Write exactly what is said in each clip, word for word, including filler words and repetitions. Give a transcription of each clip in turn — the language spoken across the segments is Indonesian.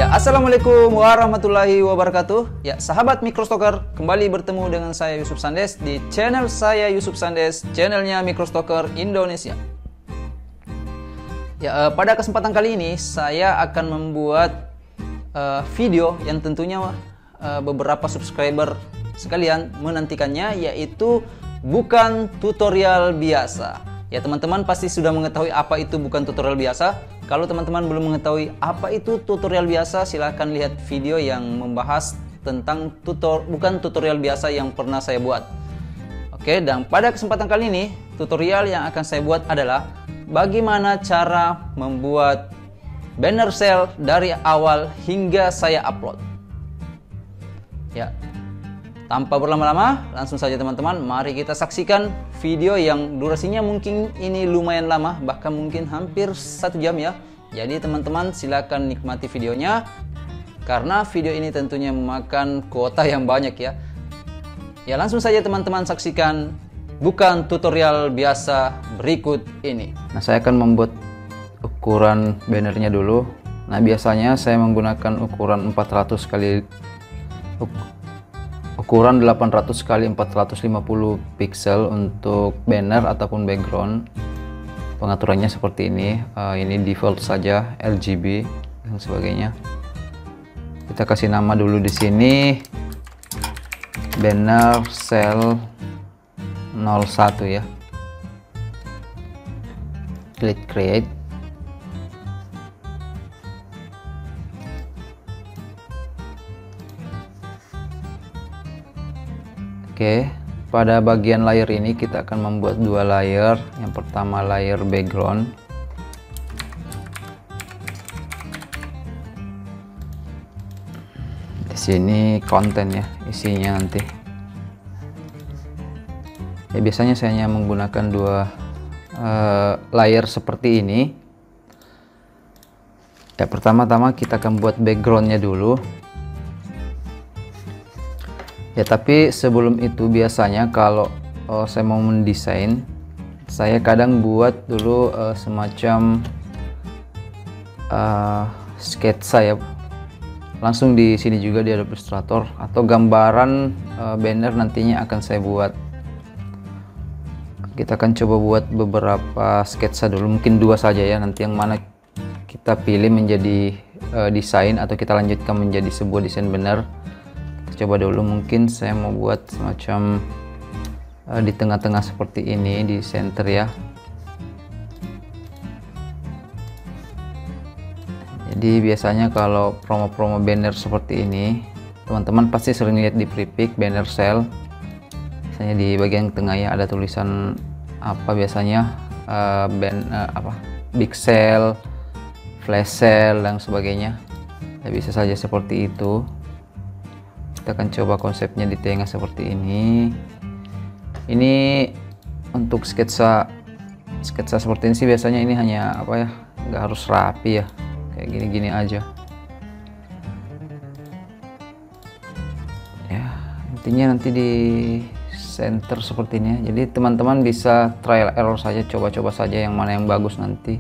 Ya, assalamualaikum warahmatullahi wabarakatuh. Ya, sahabat Microstocker, kembali bertemu dengan saya Yusuf Sandes di channel saya Yusuf Sandes, channelnya Microstocker Indonesia. Ya, eh, pada kesempatan kali ini saya akan membuat eh, video yang tentunya eh, beberapa subscriber sekalian menantikannya, yaitu bukan tutorial biasa. Ya, teman-teman pasti sudah mengetahui apa itu bukan tutorial biasa. Kalau teman-teman belum mengetahui apa itu tutorial biasa, silahkan lihat video yang membahas tentang tutor bukan tutorial biasa yang pernah saya buat. Oke, dan pada kesempatan kali ini tutorial yang akan saya buat adalah bagaimana cara membuat banner sale dari awal hingga saya upload. Ya, tanpa berlama-lama, langsung saja teman-teman, mari kita saksikan video yang durasinya mungkin ini lumayan lama, bahkan mungkin hampir satu jam ya. Jadi teman-teman silakan nikmati videonya, karena video ini tentunya memakan kuota yang banyak ya. Ya, langsung saja teman-teman saksikan bukan tutorial biasa berikut ini. Nah, saya akan membuat ukuran bannernya dulu. Nah, biasanya saya menggunakan ukuran empat ratus kali ukuran delapan ratus kali empat ratus lima puluh pixel untuk banner ataupun background. Pengaturannya seperti ini. Uh, ini default saja, R G B dan sebagainya. Kita kasih nama dulu di sini banner cell nol satu ya. Klik create. Oke, pada bagian layer ini kita akan membuat dua layer. Yang pertama layer background. Di sini konten ya, isinya nanti. Ya, biasanya saya hanya menggunakan dua uh, layer seperti ini. Ya, pertama-tama kita akan buat backgroundnya dulu. Ya, tapi sebelum itu biasanya kalau oh, saya mau mendesain, saya kadang buat dulu uh, semacam uh, sketsa ya. Langsung di sini juga di Adobe Illustrator, atau gambaran uh, banner nantinya akan saya buat. Kita akan coba buat beberapa sketsa dulu, mungkin dua saja ya. Nanti yang mana kita pilih menjadi uh, desain atau kita lanjutkan menjadi sebuah desain banner. Coba dulu, mungkin saya mau buat semacam uh, di tengah-tengah seperti ini, di center ya. Jadi biasanya kalau promo-promo banner seperti ini, teman-teman pasti sering lihat di Freepik banner sale. Misalnya di bagian tengah ya ada tulisan apa biasanya uh, band uh, apa big sale, flash sale dan sebagainya. Ya, bisa saja seperti itu. Kita akan coba konsepnya di tengah seperti ini. Ini untuk sketsa sketsa seperti ini sih biasanya ini hanya apa ya, nggak harus rapi ya, kayak gini-gini aja ya. Intinya nanti di center seperti ini ya. Jadi teman-teman bisa trial error saja, coba-coba saja yang mana yang bagus nanti.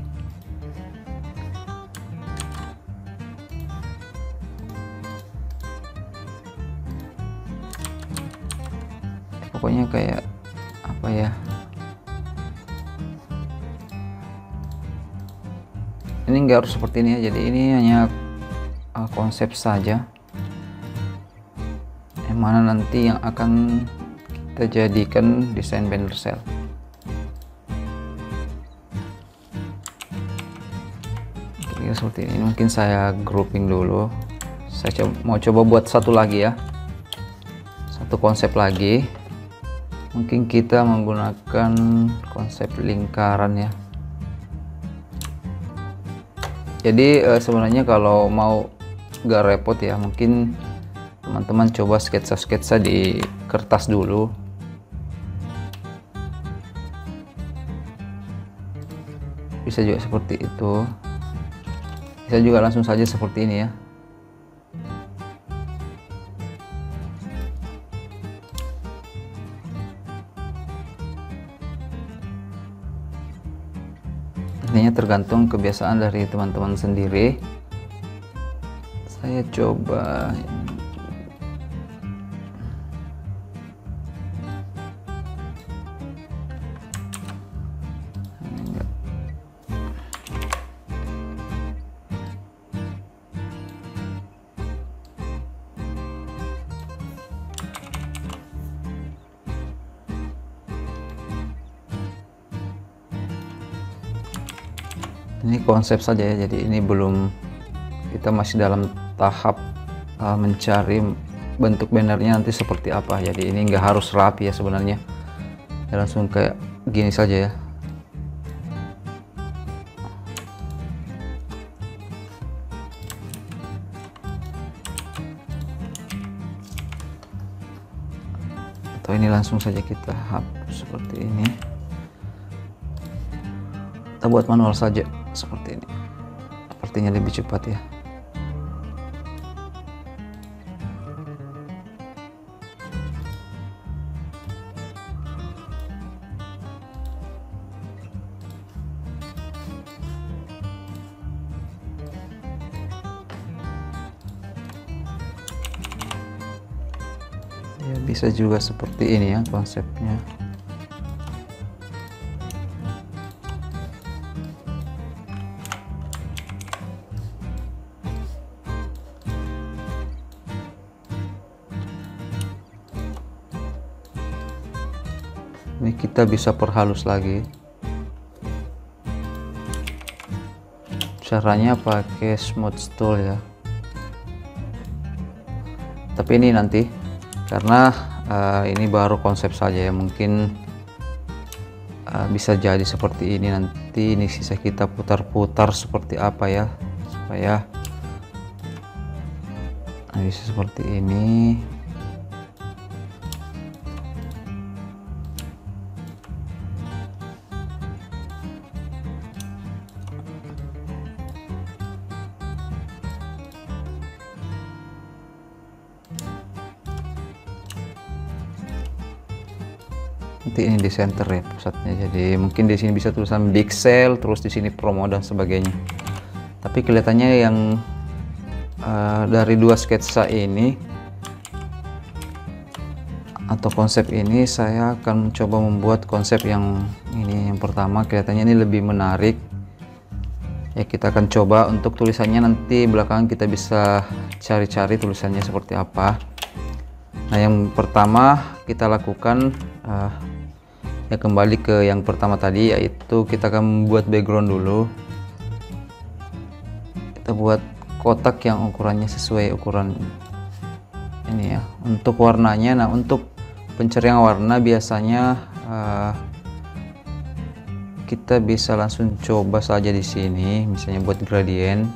Pokoknya kayak apa ya, ini nggak harus seperti ini ya. Jadi ini hanya uh, konsep saja, yang mana nanti yang akan kita jadikan desain banner sale. Kira-kira seperti ini. Mungkin saya grouping dulu. Saya coba, mau coba buat satu lagi ya, satu konsep lagi. Mungkin kita menggunakan konsep lingkaran ya. Jadi e, sebenarnya kalau mau gak repot ya, mungkin teman-teman coba sketsa-sketsa di kertas dulu. Bisa juga seperti itu. Bisa juga langsung saja seperti ini ya. Intinya tergantung kebiasaan dari teman-teman sendiri. saya coba ini konsep saja ya, jadi ini belum, kita masih dalam tahap uh, mencari bentuk bannernya nanti seperti apa. Jadi ini nggak harus rapi ya sebenarnya, ya langsung kayak gini saja ya. Atau ini langsung saja kita hapus seperti ini, kita buat manual saja seperti ini, sepertinya lebih cepat ya. Ya bisa juga seperti ini ya konsepnya. Ini kita bisa perhalus lagi. Caranya pakai smooth tool ya. Tapi ini nanti, karena uh, ini baru konsep saja ya, mungkin uh, bisa jadi seperti ini nanti. Ini sisa kita putar-putar seperti apa ya, supaya nah, bisa seperti ini. Nanti ini di center ya pusatnya, jadi mungkin di sini bisa tulisan big sale, terus di sini promo dan sebagainya. Tapi kelihatannya yang uh, dari dua sketsa ini atau konsep ini, saya akan coba membuat konsep yang ini. Yang pertama kelihatannya ini lebih menarik ya, kita akan coba untuk tulisannya, nanti belakangan kita bisa cari-cari tulisannya seperti apa. Nah yang pertama kita lakukan uh, ya kembali ke yang pertama tadi, yaitu kita akan membuat background dulu. Kita buat kotak yang ukurannya sesuai ukuran ini ya. Untuk warnanya, nah untuk pencarian warna biasanya uh, kita bisa langsung coba saja di sini, misalnya buat gradien.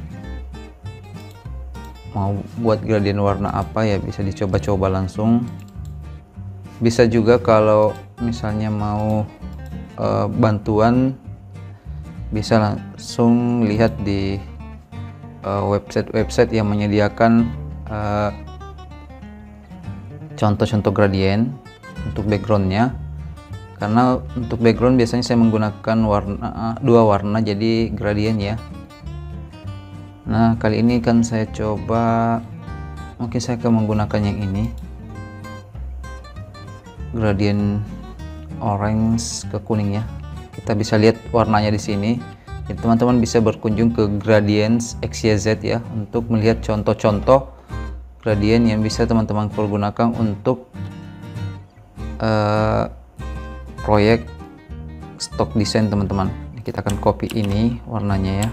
Mau buat gradien warna apa ya, bisa dicoba-coba langsung. Bisa juga kalau misalnya mau uh, bantuan, bisa langsung lihat di website-website uh, yang menyediakan contoh-contoh uh, gradien untuk backgroundnya. Karena untuk background biasanya saya menggunakan warna dua warna, jadi gradien ya. Nah kali ini kan saya coba, mungkin saya akan menggunakan yang ini, gradien orange ke kuning ya. Kita bisa lihat warnanya di sini. Jadi teman-teman bisa berkunjung ke Gradients X Y Z ya, untuk melihat contoh-contoh gradien yang bisa teman-teman pergunakan untuk uh, proyek stock desain teman-teman. Kita akan copy ini warnanya ya.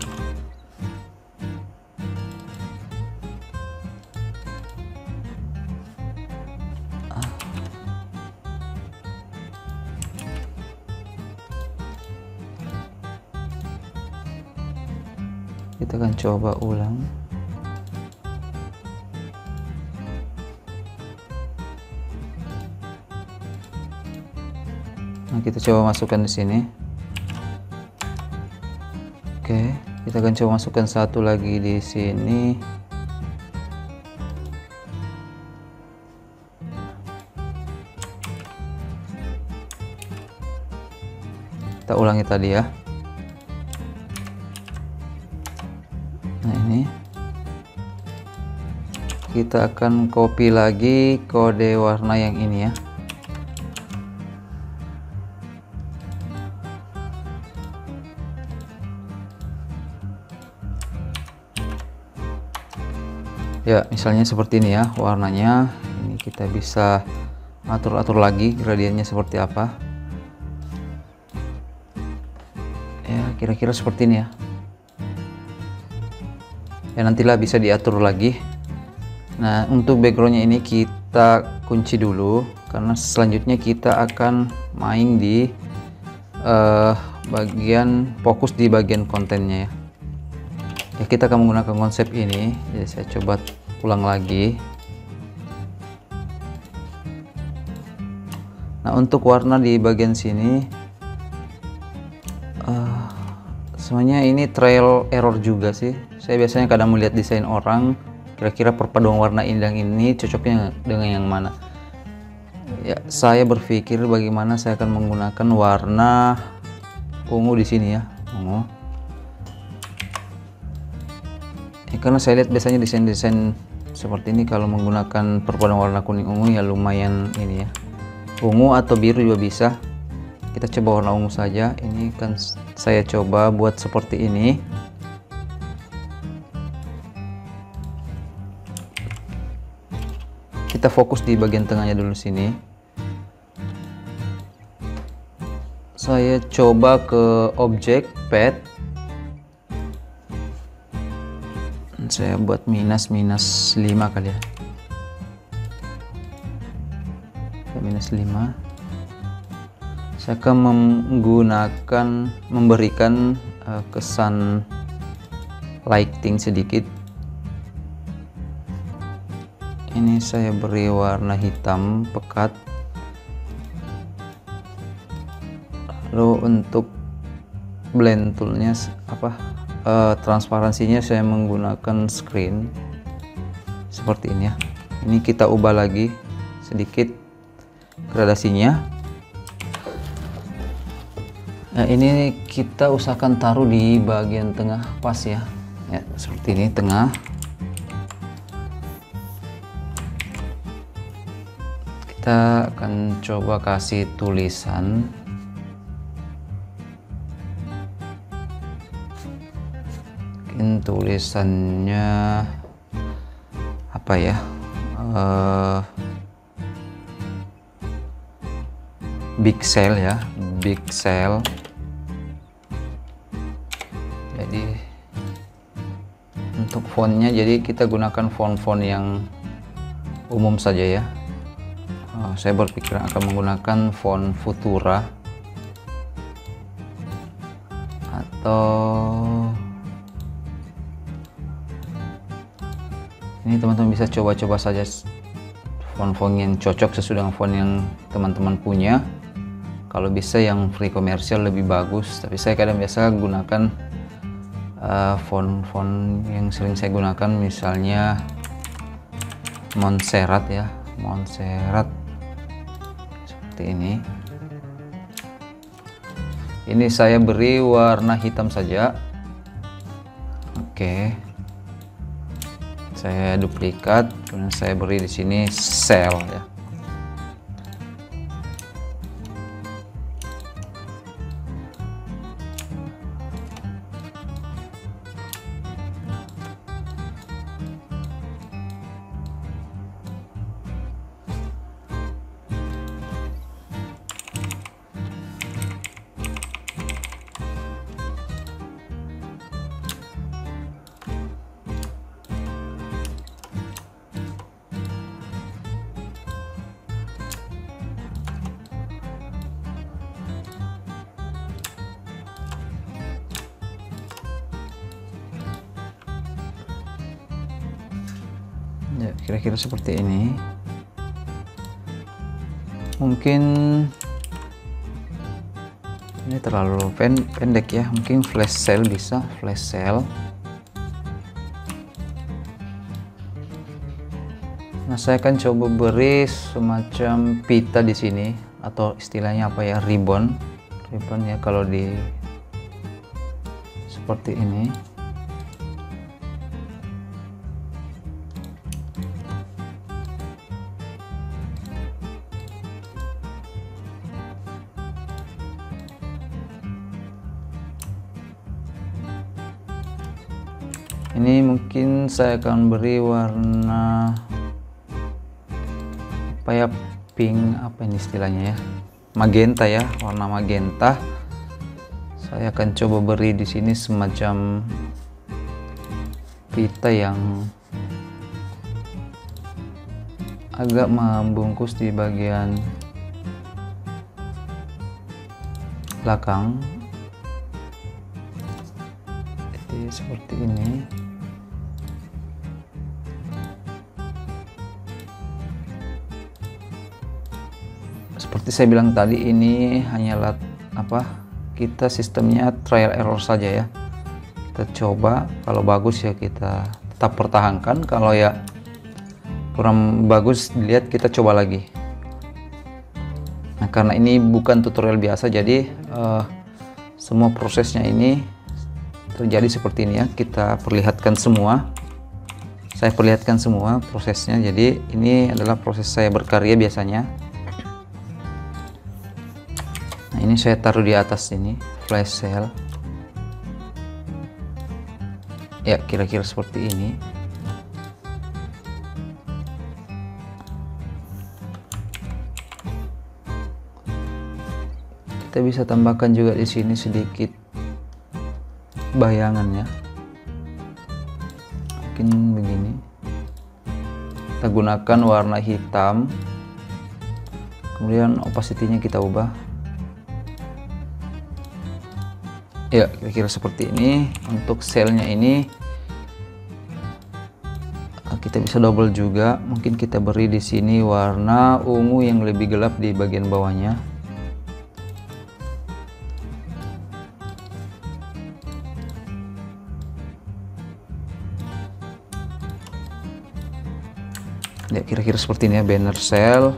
Kita akan coba ulang. Nah, kita coba masukkan di sini. Oke, kita akan coba masukkan satu lagi di sini. Kita ulangi tadi ya. Nah ini kita akan copy lagi kode warna yang ini ya. Ya, misalnya seperti ini ya warnanya. Ini kita bisa atur-atur lagi gradiennya seperti apa. Ya, kira-kira seperti ini ya. Ya, nantilah bisa diatur lagi. Nah, untuk backgroundnya ini kita kunci dulu karena selanjutnya kita akan main di uh, bagian fokus di bagian kontennya ya. Ya, kita akan menggunakan konsep ini. Jadi saya coba ulang lagi. Nah, untuk warna di bagian sini uh, semuanya ini trial error juga sih. Saya biasanya kadang melihat desain orang, kira-kira perpaduan warna indah ini cocoknya dengan yang mana. Ya, saya berpikir bagaimana saya akan menggunakan warna ungu di sini ya, ungu. Ya, karena saya lihat biasanya desain-desain seperti ini kalau menggunakan perpaduan warna kuning ungu ya lumayan ini ya. Ungu atau biru juga bisa. Kita coba warna ungu saja. Ini kan saya coba buat seperti ini. Kita fokus di bagian tengahnya dulu sini. Saya coba ke objek pad. Saya buat minus minus lima kali ya. Minus lima. Saya akan menggunakan memberikan uh, kesan lighting sedikit. Ini saya beri warna hitam pekat. Lalu untuk blend toolnya apa uh, transparansinya saya menggunakan screen seperti ini ya. Ini kita ubah lagi sedikit gradasinya. Nah, ini kita usahakan taruh di bagian tengah pas ya. Ya, seperti ini tengah. Kita akan coba kasih tulisan. Mungkin tulisannya apa ya? Uh, Big Cell ya, Big Cell. Jadi untuk fontnya, jadi kita gunakan font-font yang umum saja ya. Oh, saya berpikir akan menggunakan font Futura atau ini teman-teman bisa coba-coba saja font-font yang cocok sesuai dengan font yang teman-teman punya. Kalau bisa yang free komersial lebih bagus, tapi saya kadang biasa gunakan uh, font-font yang sering saya gunakan, misalnya Montserrat ya, Montserrat seperti ini. Ini saya beri warna hitam saja. Oke, saya duplikat, kemudian saya beri di sini cell ya. Ya, kira-kira seperti ini. Mungkin ini terlalu pen pendek ya, mungkin flash cell bisa, flash cell. Nah, saya akan coba beri semacam pita di sini, atau istilahnya apa ya, ribbon, ribbon ya kalau di seperti ini. Ini mungkin saya akan beri warna apa ya, pink, apa ini istilahnya ya, magenta ya, warna magenta. Saya akan coba beri di sini semacam pita yang agak membungkus di bagian belakang. Jadi seperti ini. Seperti saya bilang tadi, ini hanyalah apa, kita sistemnya trial error saja ya. Kita coba, kalau bagus ya kita tetap pertahankan, kalau ya kurang bagus dilihat kita coba lagi. Nah, karena ini bukan tutorial biasa, jadi uh, semua prosesnya ini terjadi seperti ini ya. Kita perlihatkan semua, saya perlihatkan semua prosesnya. Jadi ini adalah proses saya berkarya biasanya. Nah, ini saya taruh di atas ini flash sale ya, kira-kira seperti ini. Kita bisa tambahkan juga di sini sedikit bayangan ya, mungkin begini. Kita gunakan warna hitam, kemudian opacity-nya kita ubah ya, kira-kira seperti ini. Untuk selnya ini kita bisa double juga, mungkin kita beri di sini warna ungu yang lebih gelap di bagian bawahnya. Ya, kira-kira seperti ini ya, banner sale.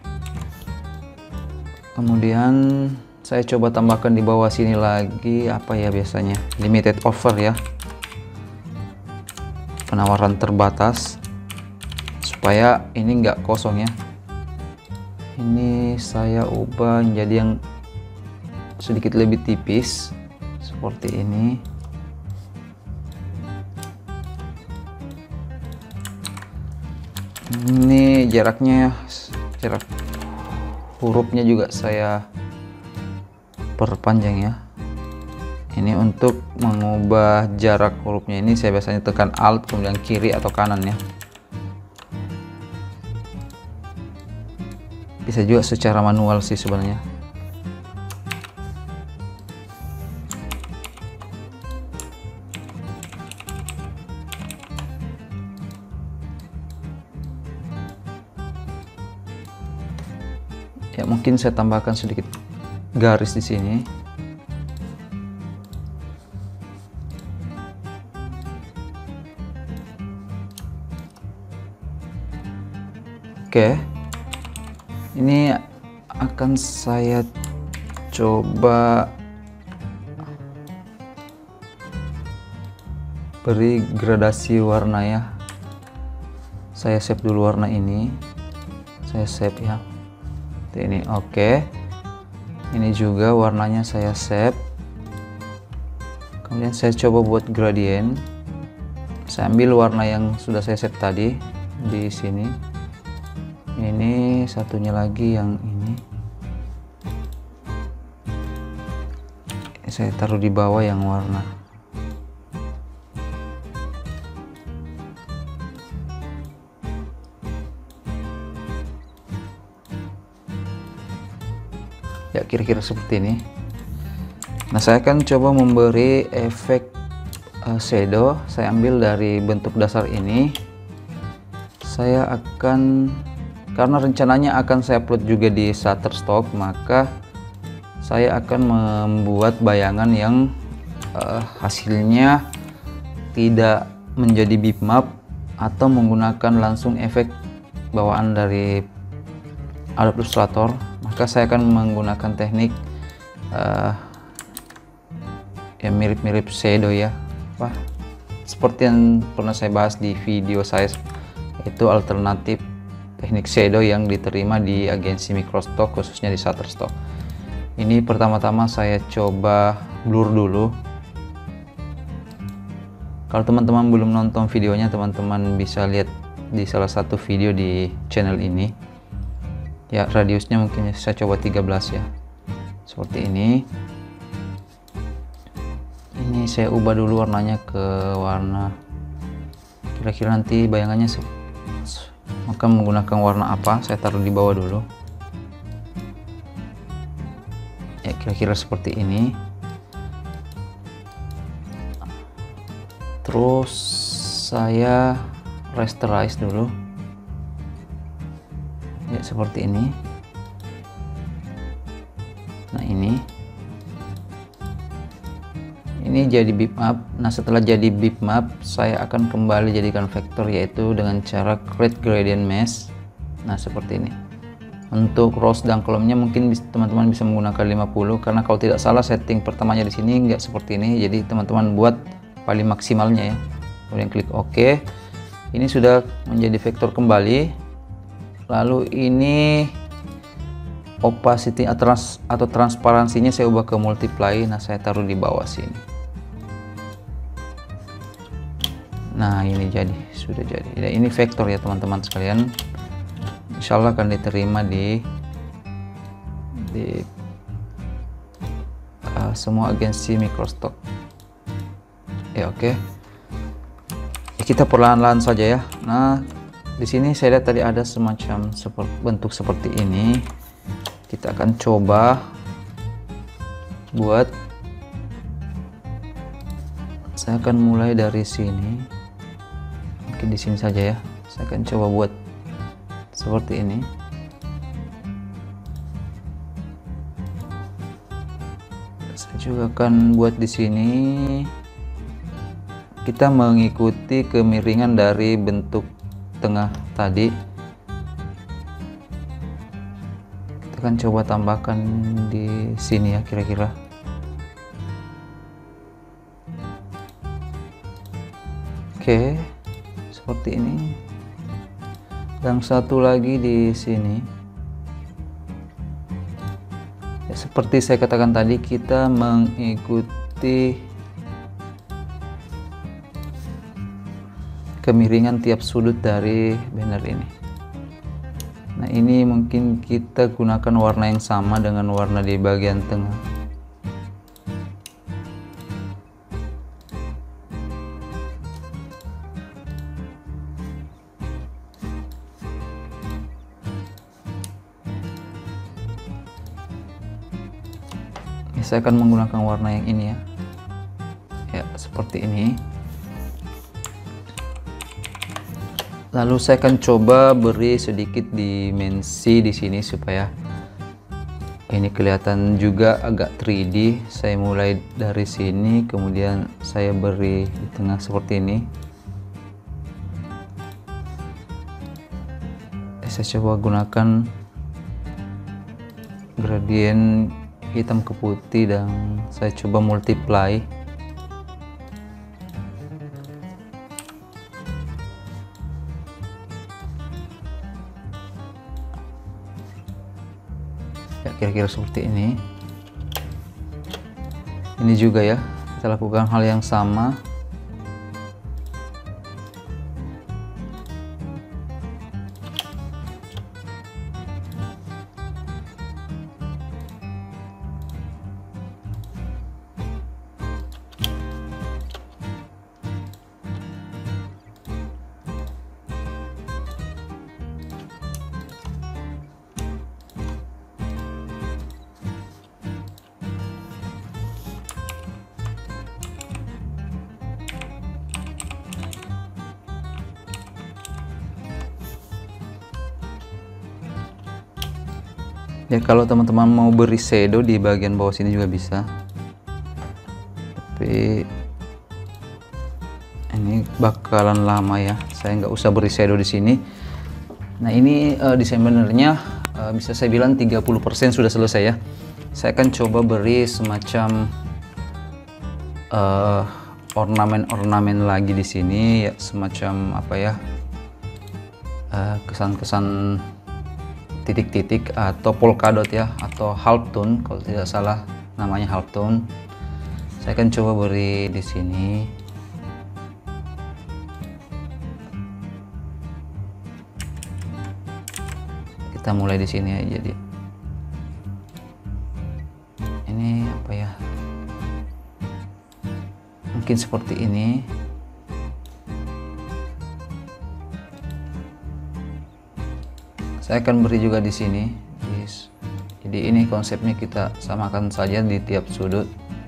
Kemudian saya coba tambahkan di bawah sini lagi apa ya, biasanya limited offer ya, penawaran terbatas, supaya ini nggak kosong ya. Ini saya ubah menjadi yang sedikit lebih tipis seperti ini. Ini jaraknya, jarak hurufnya juga saya perpanjang ya. Ini untuk mengubah jarak hurufnya ini saya biasanya tekan alt kemudian kiri atau kanan ya. Bisa juga secara manual sih sebenarnya. Ya, mungkin saya tambahkan sedikit garis di sini. Oke, ini akan saya coba beri gradasi warna ya. Saya save dulu warna ini, saya save ya. Ini oke, ini juga warnanya saya save. Kemudian saya coba buat gradient. Saya ambil warna yang sudah saya save tadi di sini. Ini satunya lagi yang ini. Saya taruh di bawah yang warna. Ya, kira-kira seperti ini. Nah, saya akan coba memberi efek uh, shadow. Saya ambil dari bentuk dasar ini. Saya akan, karena rencananya akan saya upload juga di Shutterstock, maka saya akan membuat bayangan yang uh, hasilnya tidak menjadi bitmap atau menggunakan langsung efek bawaan dari Adobe Illustrator. Maka saya akan menggunakan teknik uh, yang mirip-mirip shadow ya, Wah, seperti yang pernah saya bahas di video saya, itu alternatif teknik shadow yang diterima di agensi Microstock, khususnya di Shutterstock. Ini pertama-tama saya coba blur dulu. Kalau teman-teman belum nonton videonya, teman-teman bisa lihat di salah satu video di channel ini. Ya, radiusnya mungkin saya coba tiga belas ya. Seperti ini. Ini saya ubah dulu warnanya ke warna, kira-kira nanti bayangannya maka menggunakan warna apa, saya taruh di bawah dulu. Ya, kira-kira seperti ini. Terus saya rasterize dulu. Ya, seperti ini. Nah, ini. Ini jadi bitmap. Nah, setelah jadi bitmap, saya akan kembali jadikan vektor, yaitu dengan cara create gradient mesh. Nah, seperti ini. Untuk rows dan kolomnya mungkin teman-teman bisa menggunakan lima puluh, karena kalau tidak salah setting pertamanya di sini nggak seperti ini. Jadi teman-teman buat paling maksimalnya ya. Kemudian klik OK. Ini sudah menjadi vektor kembali. Lalu ini opacity atau transparansinya saya ubah ke multiply. Nah, saya taruh di bawah sini. Nah, ini jadi, sudah jadi. Nah, ini vektor ya teman-teman sekalian. Insya Allah akan diterima di di uh, semua agensi Microstock. Ya, oke. Okay. Ya, kita perlahan-lahan saja ya. Nah, di sini saya lihat tadi ada semacam seperti, bentuk seperti ini. Kita akan coba buat. Saya akan mulai dari sini. Mungkin di sini saja ya. Saya akan coba buat seperti ini. Saya juga akan buat di sini. Kita mengikuti kemiringan dari bentuk tengah tadi. Kita akan coba tambahkan di sini ya, kira-kira. Oke, seperti ini. Yang satu lagi di sini. Ya, seperti saya katakan tadi, kita mengikuti kemiringan tiap sudut dari banner ini. Nah, ini mungkin kita gunakan warna yang sama dengan warna di bagian tengah. Saya akan menggunakan warna yang ini ya. Ya, seperti ini. Lalu saya akan coba beri sedikit dimensi di sini supaya ini kelihatan juga agak tiga D. Saya mulai dari sini, kemudian saya beri di tengah seperti ini. Saya coba gunakan gradient hitam ke putih dan saya coba multiply. Ya, kira-kira seperti ini. Ini juga ya, kita lakukan hal yang sama. Ya, kalau teman-teman mau beri shadow di bagian bawah sini juga bisa. Tapi ini bakalan lama ya. Saya nggak usah beri shadow di sini. Nah, ini uh, desain benernya uh, bisa saya bilang tiga puluh persen sudah selesai ya. Saya akan coba beri semacam uh, ornamen-ornamen lagi di sini ya, semacam apa ya? Kesan-kesan uh, titik-titik atau polkadot ya, atau halftone kalau tidak salah namanya halftone. Saya akan coba beri di sini. Kita mulai di sini aja dia. Ini apa ya? Mungkin seperti ini. Saya akan beri juga di sini. Jadi ini konsepnya, kita samakan saja di tiap sudut.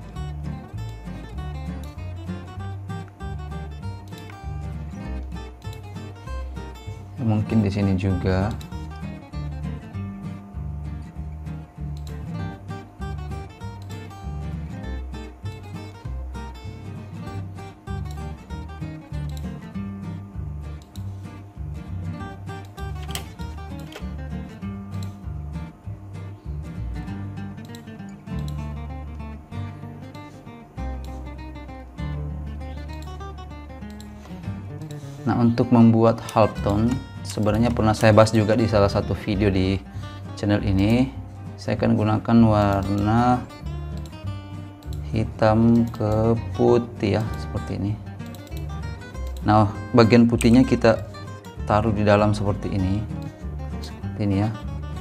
Mungkin di sini juga. Nah, untuk membuat halftone sebenarnya pernah saya bahas juga di salah satu video di channel ini. Saya akan gunakan warna hitam ke putih ya, seperti ini. Nah, bagian putihnya kita taruh di dalam seperti ini. Seperti ini ya.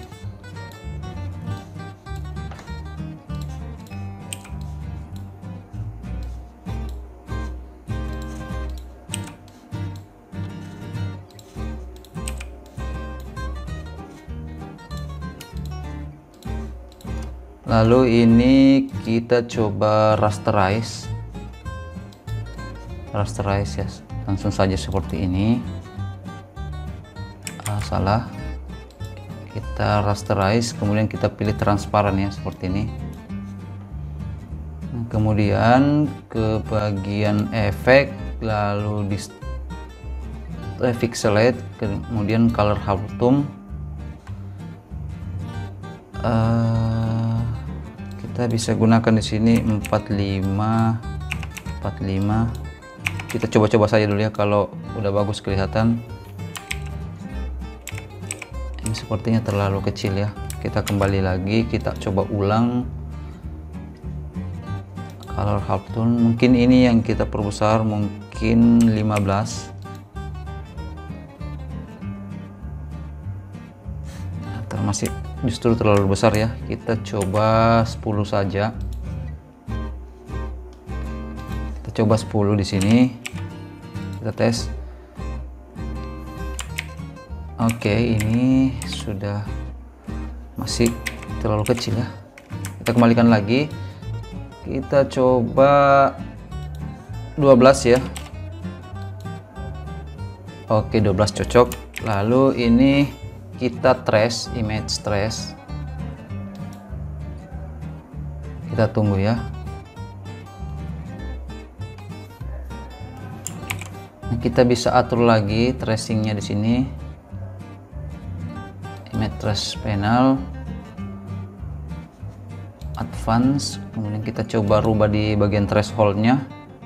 Lalu ini kita coba rasterize, rasterize ya, langsung saja seperti ini. Ah, salah, kita rasterize, kemudian kita pilih transparan ya, seperti ini. Nah, kemudian ke bagian efek, lalu di pixelate, kemudian color halftone. Uh, kita bisa gunakan di sini empat puluh lima empat puluh lima. Kita coba-coba saja dulu ya, kalau udah bagus kelihatan. Ini sepertinya terlalu kecil ya. Kita kembali lagi, kita coba ulang color halftone. Mungkin ini yang kita perbesar, mungkin lima belas. Masih justru terlalu besar ya. Kita coba sepuluh saja. Kita coba sepuluh di sini. Kita tes. Oke, ini sudah masih terlalu kecil ya. Kita kembalikan lagi. Kita coba dua belas ya. Oke, dua belas cocok. Lalu ini kita trace, image trace. Kita tunggu ya. Nah, kita bisa atur lagi tracingnya di sini. Image trace panel, advance. Kemudian kita coba rubah di bagian thresholdnya.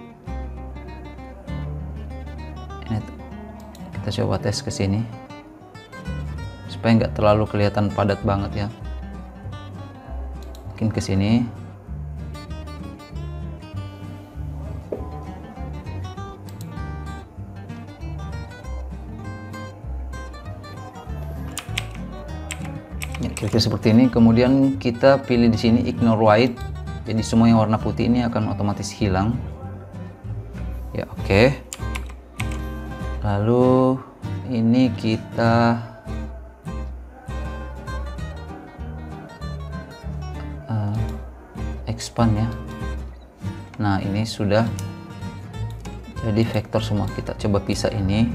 Ini kita coba tes ke sini, supaya nggak terlalu kelihatan padat banget ya. Mungkin ke sini. Ya, kira-kira seperti ini. Kemudian kita pilih di sini ignore white. Jadi semua yang warna putih ini akan otomatis hilang. Ya, oke. Okay. Lalu ini kita expand ya. Nah, ini sudah jadi vektor semua. Kita coba pisah ini,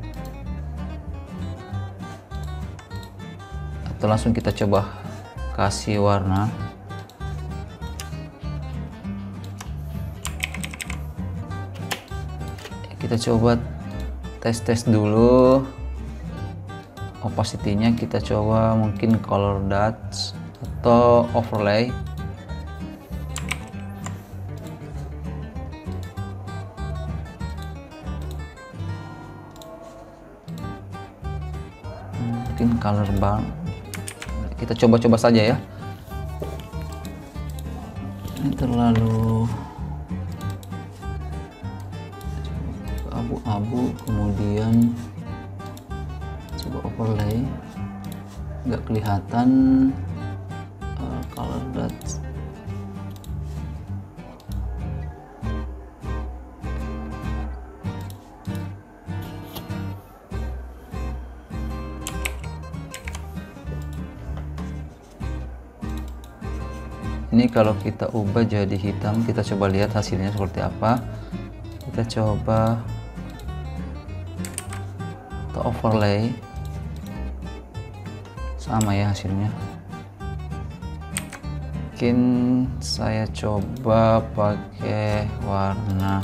atau langsung kita coba kasih warna. Kita coba tes-tes dulu opacity-nya. Kita coba mungkin color dots atau overlay. Mungkin color bar. Kita coba-coba saja ya. Ini terlalu abu-abu. Kemudian coba overlay. nggak kelihatan uh, color dots. Ini kalau kita ubah jadi hitam, kita coba lihat hasilnya seperti apa. Kita coba kita overlay, sama ya hasilnya. Mungkin saya coba pakai warna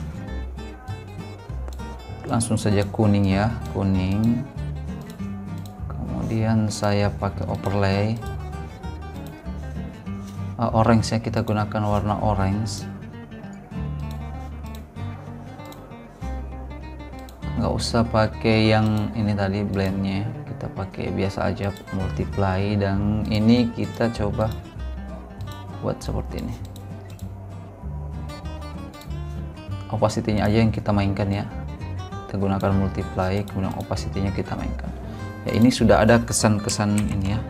langsung saja kuning ya, kuning. Kemudian saya pakai overlay. Uh, orange ya, kita gunakan warna orange. Nggak usah pakai yang ini tadi blendnya, kita pakai biasa aja, multiply. Dan ini kita coba buat seperti ini, opacity-nya aja yang kita mainkan ya, kita gunakan multiply, kemudian opacity-nya kita mainkan ya. Ini sudah ada kesan-kesan ini ya.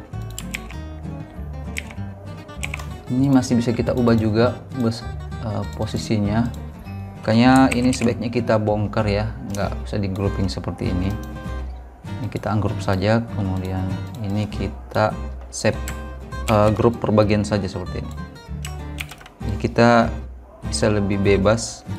Ini masih bisa kita ubah juga bos, uh, posisinya. Kayaknya ini sebaiknya kita bongkar ya, nggak usah di grouping seperti ini. Ini kita ungroup saja, kemudian ini kita save uh, group per bagian saja seperti ini. Jadi kita bisa lebih bebas.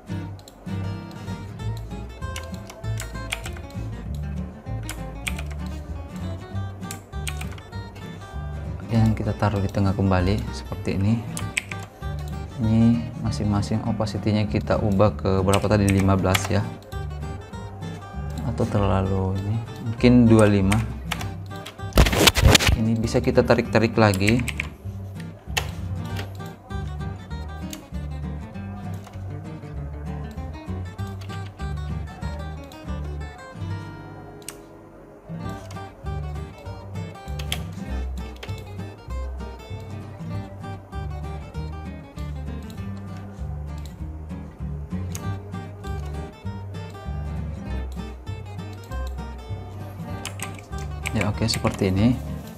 Yang kita taruh di tengah kembali seperti ini. Ini masing-masing opacity-nya kita ubah ke berapa tadi, lima belas ya, atau terlalu ini mungkin dua puluh lima. Ini bisa kita tarik-tarik lagi. Ya oke, okay, seperti ini.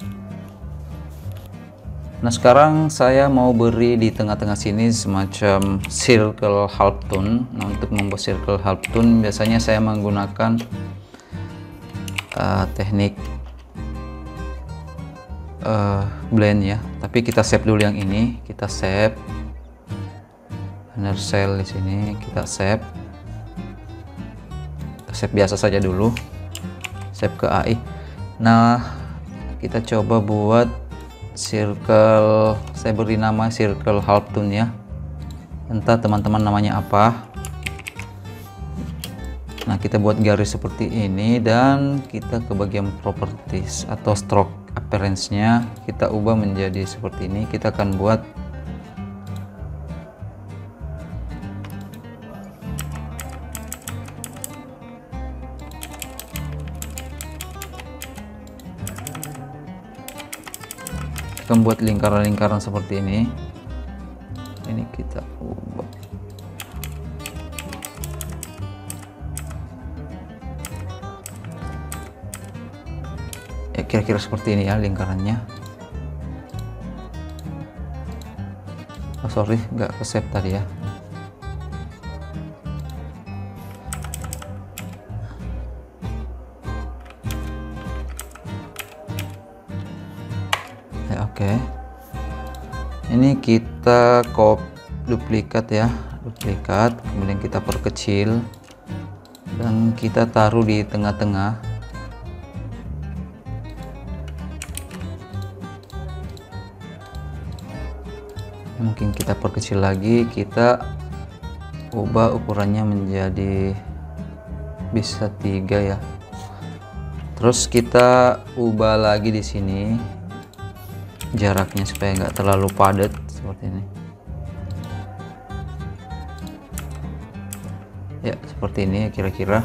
Nah sekarang saya mau beri di tengah-tengah sini semacam circle half tone. Nah untuk membuat circle half tone biasanya saya menggunakan uh, teknik uh, blend ya. Tapi kita save dulu yang ini, kita save undercell di sini, kita save, kita save biasa saja dulu, save ke A I. Nah kita coba buat circle, saya beri nama circle half tone ya, entah teman-teman namanya apa. Nah kita buat garis seperti ini dan kita ke bagian properties atau stroke appearance-nya kita ubah menjadi seperti ini. Kita akan buat membuat lingkaran-lingkaran seperti ini. Ini kita ubah ya, kira-kira seperti ini ya lingkarannya. Oh sorry, nggak ke save tadi ya. Ya, oke, okay. Ini kita copy duplikat ya, duplikat, kemudian kita perkecil dan kita taruh di tengah-tengah. Mungkin kita perkecil lagi, kita ubah ukurannya menjadi bisa tiga ya. Terus kita ubah lagi di sini jaraknya supaya nggak terlalu padat seperti ini ya, seperti ini kira-kira.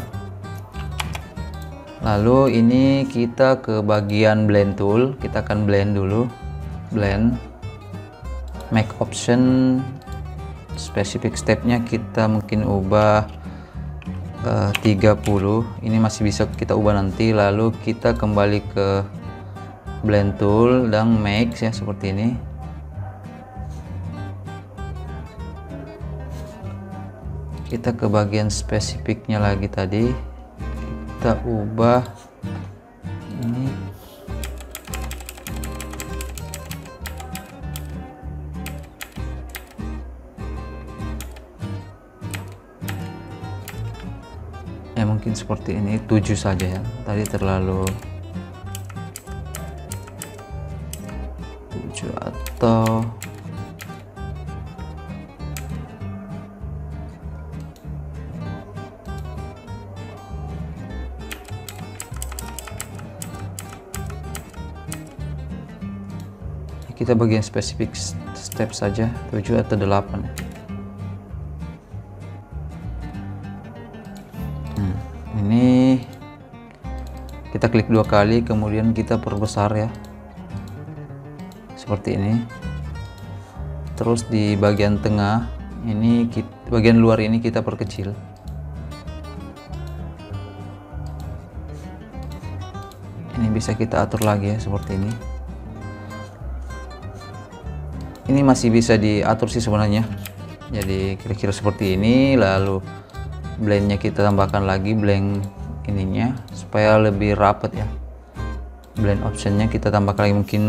Lalu ini kita ke bagian blend tool, kita akan blend dulu, blend, make option, specific stepnya kita mungkin ubah uh, tiga puluh, ini masih bisa kita ubah nanti. Lalu kita kembali ke blend tool dan mix ya seperti ini. Kita ke bagian spesifiknya lagi tadi, kita ubah ini. Ya mungkin seperti ini, tujuh saja ya, tadi terlalu tujuh atau kita bagian spesifik step saja, tujuh atau delapan. Hmm, ini kita klik dua kali, kemudian kita perbesar ya, seperti ini. Terus di bagian tengah ini, bagian luar ini kita perkecil. Ini bisa kita atur lagi ya, seperti ini. Ini masih bisa diatur sih sebenarnya, jadi kira-kira seperti ini. Lalu blendnya kita tambahkan lagi, blend ininya supaya lebih rapat ya. Blend optionnya kita tambahkan lagi, mungkin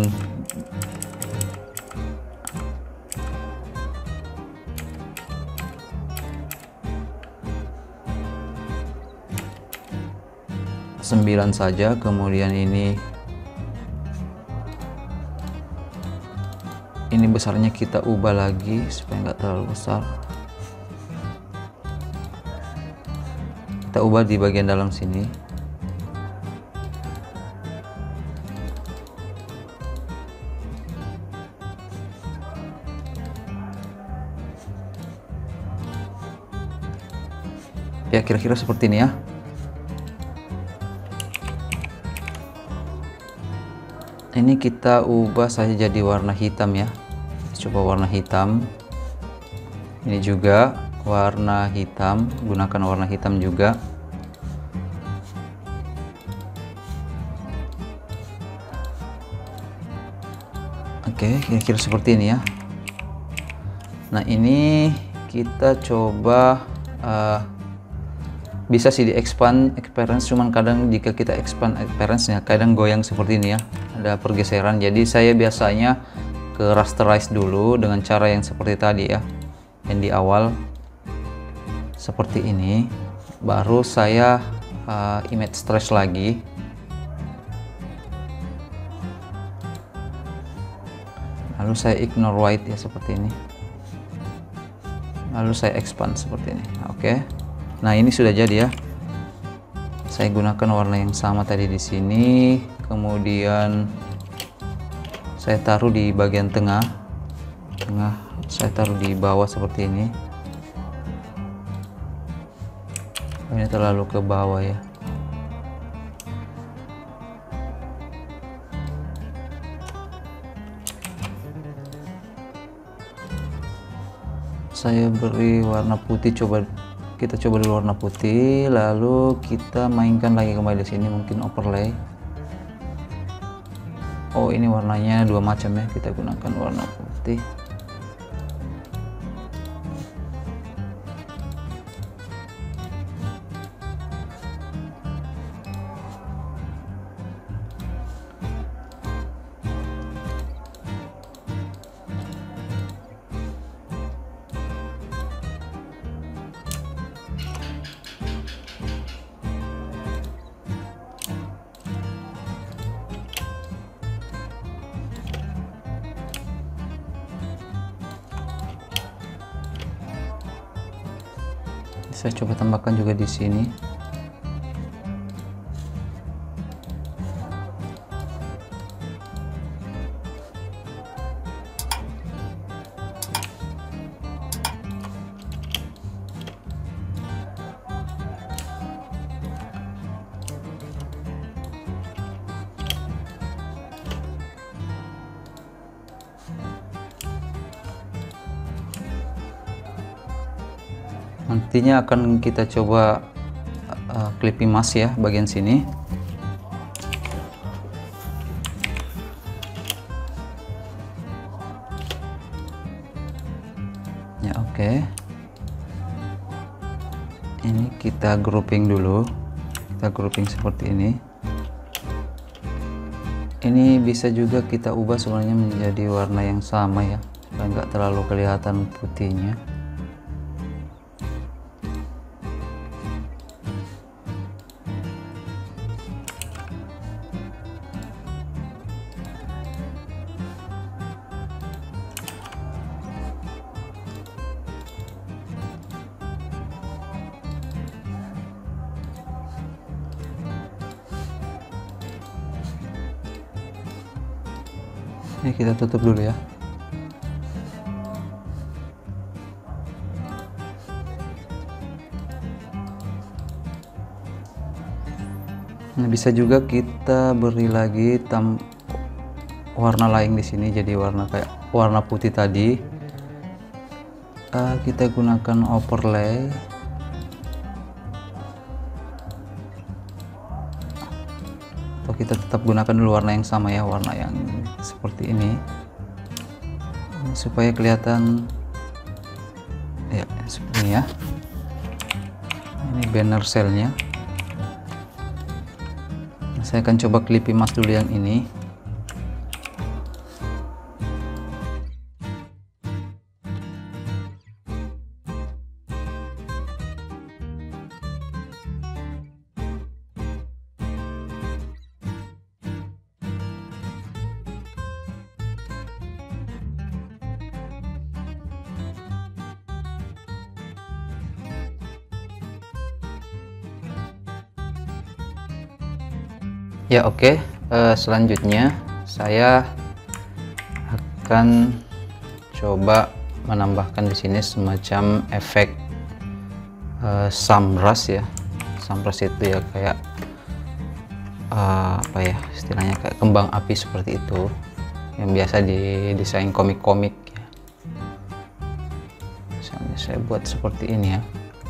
sembilan saja. Kemudian ini ini besarnya kita ubah lagi supaya nggak terlalu besar. Kita ubah di bagian dalam sini. Ya kira-kira seperti ini ya. Ini kita ubah saja jadi warna hitam ya. Coba warna hitam. Ini juga warna hitam, gunakan warna hitam juga. Oke, kira-kira seperti ini ya. Nah, ini kita coba uh, bisa sih di expand appearance, cuman kadang jika kita expand appearance nya kadang goyang seperti ini ya, ada pergeseran. Jadi saya biasanya ke rasterize dulu dengan cara yang seperti tadi ya, yang di awal seperti ini, baru saya uh, image trace lagi. Lalu saya ignore white ya seperti ini, lalu saya expand seperti ini. Oke, nah ini sudah jadi ya. Saya gunakan warna yang sama tadi di sini, kemudian saya taruh di bagian tengah, tengah saya taruh di bawah seperti ini. Ini terlalu ke bawah ya. Saya beri warna putih, coba kita coba dulu warna putih, lalu kita mainkan lagi kembali di sini, mungkin overlay. Oh, ini warnanya dua macam ya, kita gunakan warna putih. Saya coba tambahkan juga di sini. Nantinya akan kita coba uh, clipping mask ya bagian sini. Ini kita grouping dulu, kita grouping seperti ini. Ini bisa juga kita ubah sebenarnya menjadi warna yang sama ya, supaya nggak terlalu kelihatan putihnya. Ini kita tutup dulu ya. Nah, bisa juga kita beri lagi tam warna lain di sini, jadi warna kayak warna putih tadi. Uh, kita gunakan overlay. Atau kita tetap gunakan dulu warna yang sama ya, warna yang seperti ini, supaya kelihatan ya seperti ini ya. Ini banner cellnya. Saya akan coba klip emas dulu yang ini. Ya oke, okay. uh, selanjutnya saya akan coba menambahkan di sini semacam efek uh, sunrise ya. Sunrise itu ya kayak uh, apa ya istilahnya, kayak kembang api seperti itu yang biasa di desain komik-komik ya. Misalnya saya buat seperti ini ya.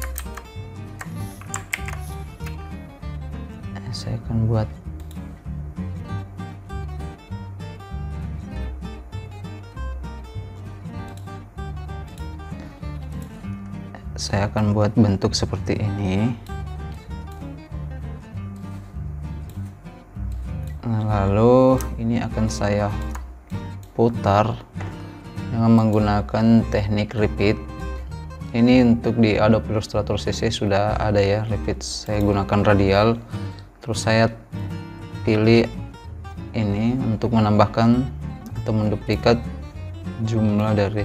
Saya akan buat saya akan buat bentuk seperti ini. Nah, lalu ini akan saya putar dengan menggunakan teknik repeat. Ini untuk di Adobe Illustrator C C sudah ada ya repeat. Saya gunakan radial, terus saya pilih ini untuk menambahkan atau menduplikat jumlah dari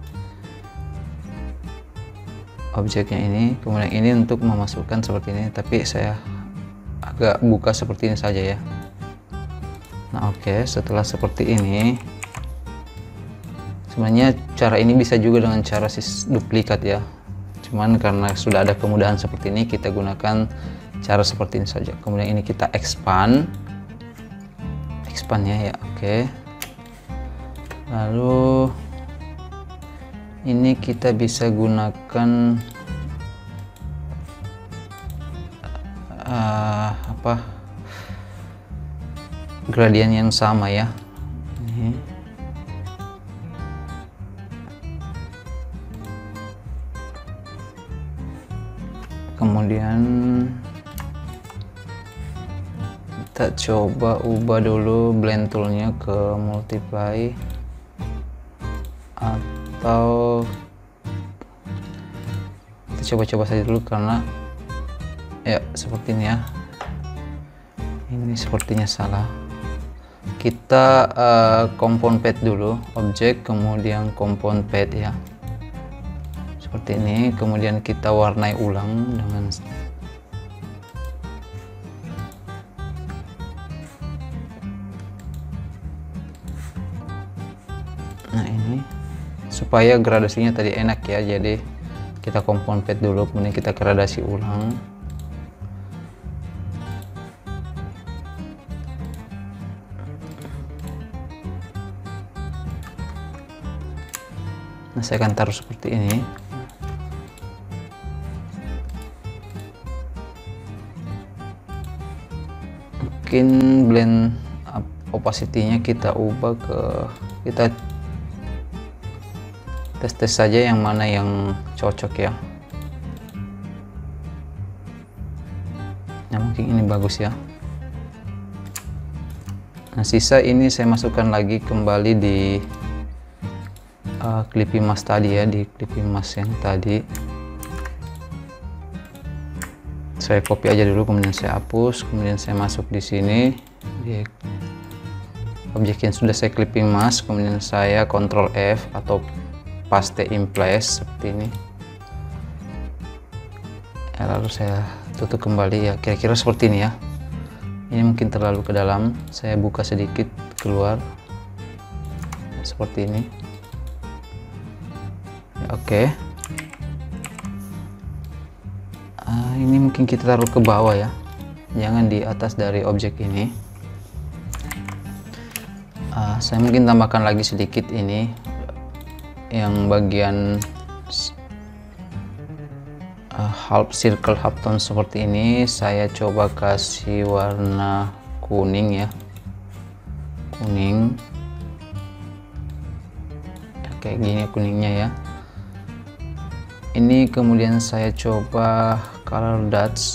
objeknya ini. Kemudian ini untuk memasukkan seperti ini, tapi saya agak buka seperti ini saja ya. Nah oke, okay. Setelah seperti ini, sebenarnya cara ini bisa juga dengan cara sis duplikat ya, cuman karena sudah ada kemudahan seperti ini, kita gunakan cara seperti ini saja. Kemudian ini kita expand expandnya ya, oke. Okay. Lalu ini kita bisa gunakan uh, apa gradien yang sama ya. Ini. Kemudian kita coba ubah dulu blend toolnya ke multiply, atau kita coba-coba saja dulu karena ya seperti ini ya. Ini sepertinya salah. Kita uh, compound pad dulu, objek kemudian compound pad ya, seperti ini. Kemudian kita warnai ulang dengan nah ini supaya gradasinya tadi enak ya. Jadi kita compound pad dulu, kemudian kita gradasi ulang. Nah saya akan taruh seperti ini. Mungkin blend opacity-nya kita ubah ke, kita tes-tes saja yang mana yang cocok ya. Nah, mungkin ini bagus ya. Nah, sisa ini saya masukkan lagi kembali di uh, clipping mask tadi ya, di clipping mask yang tadi. Saya copy aja dulu, kemudian saya hapus, kemudian saya masuk di sini di objek yang sudah saya clipping mask, kemudian saya Ctrl F atau paste in place seperti ini. Ya, lalu saya tutup kembali ya, kira-kira seperti ini ya. Ini mungkin terlalu ke dalam, saya buka sedikit keluar seperti ini ya, oke. Okay. Uh, ini mungkin kita taruh ke bawah ya, jangan di atas dari objek ini. Uh, saya mungkin tambahkan lagi sedikit ini yang bagian Uh, half circle half tone seperti ini. Saya coba kasih warna kuning ya, kuning ya, kayak gini kuningnya ya. Ini kemudian saya coba color dots,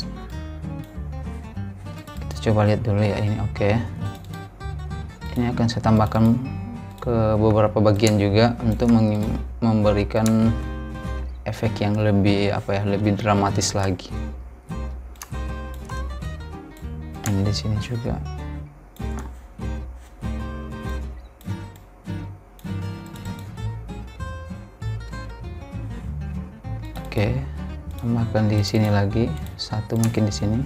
kita coba lihat dulu ya ini. Oke, okay. Ini akan saya tambahkan ke beberapa bagian juga untuk memberikan efek yang lebih apa ya, lebih dramatis lagi. Ini di sini juga. Oke, tambahkan di sini lagi satu, mungkin di sini.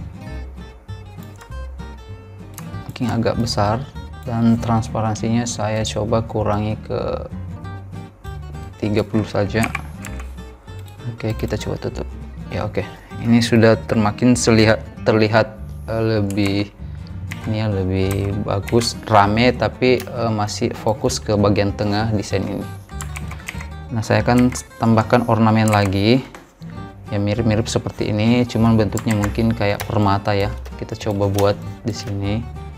Mungkin agak besar, dan transparansinya saya coba kurangi ke tiga puluh saja. Oke, kita coba tutup ya. Oke, ini sudah termakin terlihat terlihat uh, lebih ini ya, lebih bagus, rame, tapi uh, masih fokus ke bagian tengah desain ini. Nah, saya akan tambahkan ornamen lagi ya, mirip-mirip seperti ini, cuman bentuknya mungkin kayak permata ya. Kita coba buat di sini.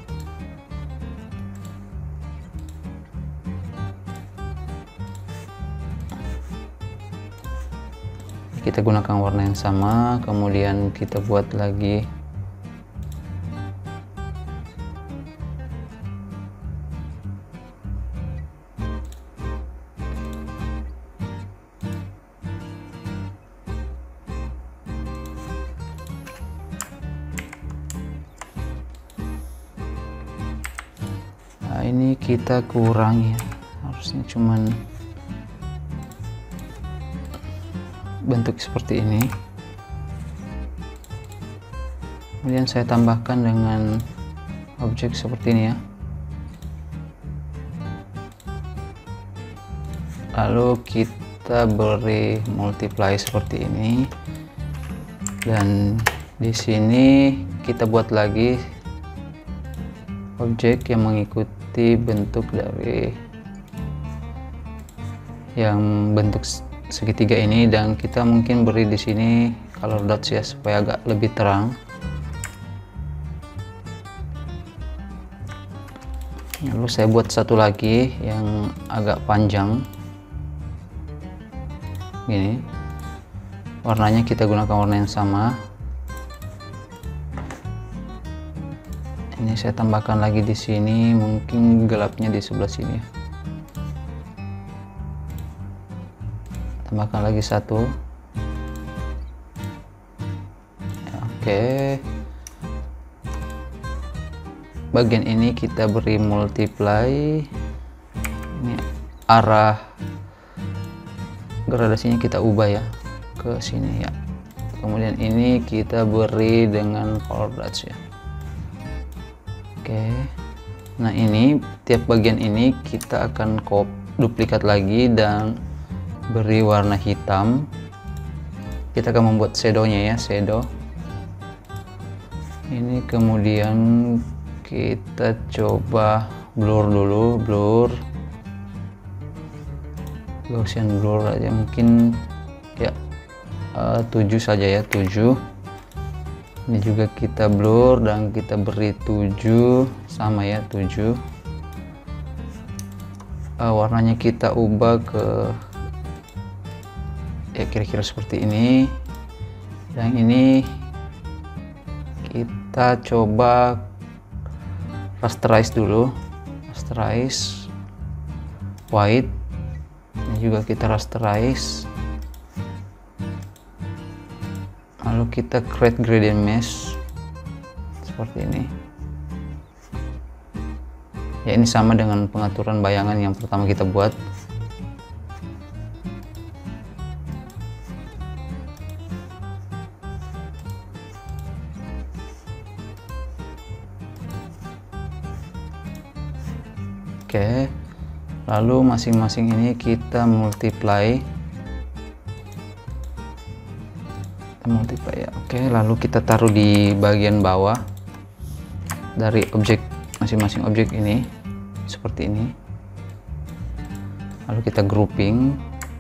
Kita gunakan warna yang sama, kemudian kita buat lagi nah, ini kita kurangi ya, harusnya cuman bentuk seperti ini. Kemudian saya tambahkan dengan objek seperti ini ya. Lalu kita beri multiply seperti ini, dan di sini kita buat lagi objek yang mengikuti bentuk dari yang bentuk segitiga ini, dan kita mungkin beri di sini color dots ya, supaya agak lebih terang. Lalu saya buat satu lagi yang agak panjang gini, warnanya kita gunakan warna yang sama. Ini saya tambahkan lagi di sini, mungkin gelapnya di sebelah sini ya. Tambahkan lagi satu ya, oke. Bagian ini kita beri multiply, ini arah gradasinya kita ubah ya ke sini ya. Kemudian ini kita beri dengan color dots ya. Oke, nah ini tiap bagian ini kita akan copy duplikat lagi dan beri warna hitam. Kita akan membuat shadownya ya, shadow ini. Kemudian kita coba blur dulu, blur Gaussian blur aja mungkin ya, uh, tujuh saja ya, tujuh. Ini juga kita blur dan kita beri tujuh, sama ya, tujuh. Uh, warnanya kita ubah ke ya kira-kira seperti ini, dan ini kita kita coba rasterize dulu, rasterize white. Ini juga kita rasterize, lalu kita create gradient mesh seperti ini ya. Ini sama dengan pengaturan bayangan yang pertama kita buat. Oke, lalu masing-masing ini kita multiply, kita multiply ya. Oke, lalu kita taruh di bagian bawah dari objek, masing-masing objek ini seperti ini. Lalu kita grouping.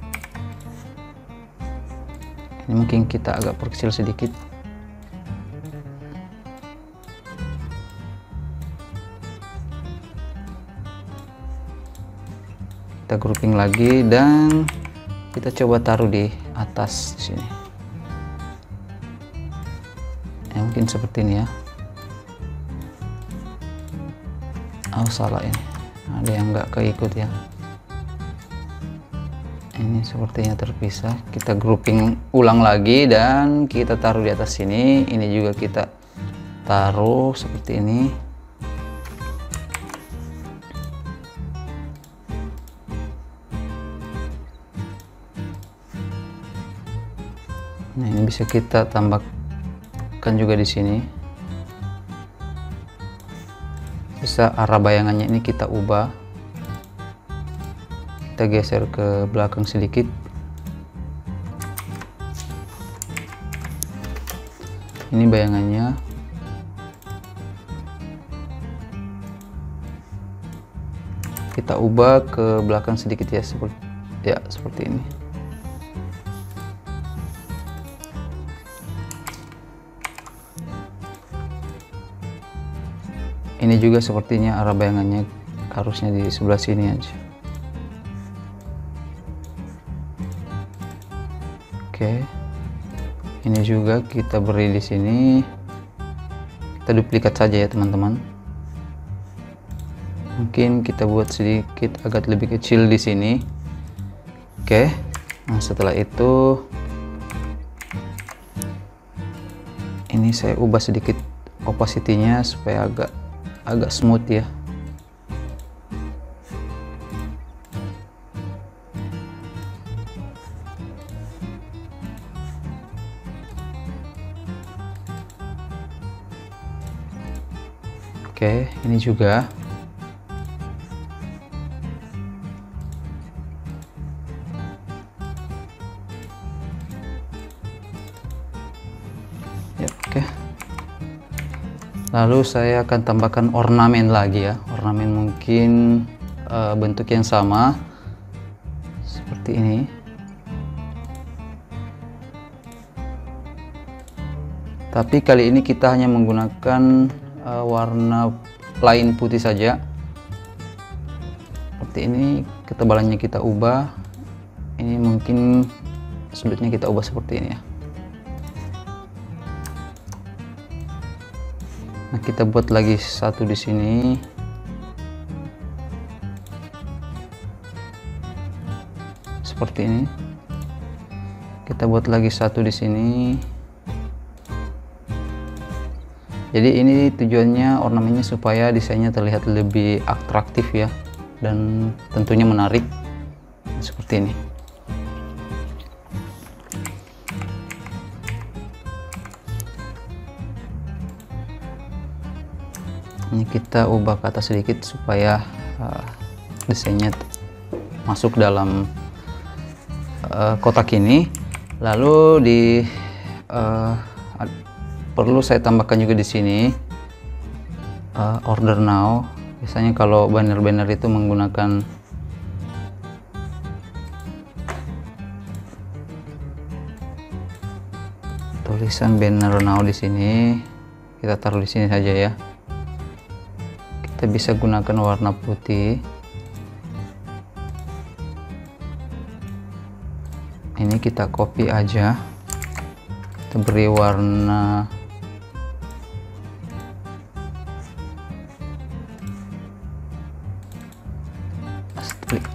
Ini mungkin kita agak perkecil sedikit. Kita grouping lagi dan kita coba taruh di atas di sini. Ya, mungkin seperti ini ya. Oh, salah ini. Ada yang nggak keikut ya. Ini sepertinya terpisah. Kita grouping ulang lagi dan kita taruh di atas sini. Ini juga kita taruh seperti ini. Nah, ini bisa kita tambahkan juga di sini. Bisa arah bayangannya ini kita ubah. Kita geser ke belakang sedikit. Ini bayangannya. Kita ubah ke belakang sedikit ya, seperti ya seperti ini. Ini juga sepertinya arah bayangannya harusnya di sebelah sini aja. Oke, ini juga kita beri di sini. Kita duplikat saja ya teman-teman. Mungkin kita buat sedikit agak lebih kecil di sini. Oke, nah setelah itu ini saya ubah sedikit opacity-nya supaya agak agak smooth ya. Oke, ini juga. Ya, oke. Lalu saya akan tambahkan ornamen lagi ya. Ornamen mungkin uh, bentuk yang sama seperti ini. Tapi kali ini kita hanya menggunakan uh, warna plain putih saja. Seperti ini, ketebalannya kita ubah. Ini mungkin sudutnya kita ubah seperti ini ya. Nah, kita buat lagi satu di sini. Seperti ini. Kita buat lagi satu di sini. Jadi ini tujuannya ornamennya supaya desainnya terlihat lebih atraktif ya, dan tentunya menarik. Seperti ini. Ini kita ubah ke atas sedikit supaya uh, desainnya masuk dalam uh, kotak ini. Lalu di uh, perlu saya tambahkan juga di sini uh, order now. Biasanya kalau banner-banner itu menggunakan tulisan banner now di sini. Kita taruh di sini saja ya. Kita bisa gunakan warna putih. Ini kita copy aja. Kita beri warna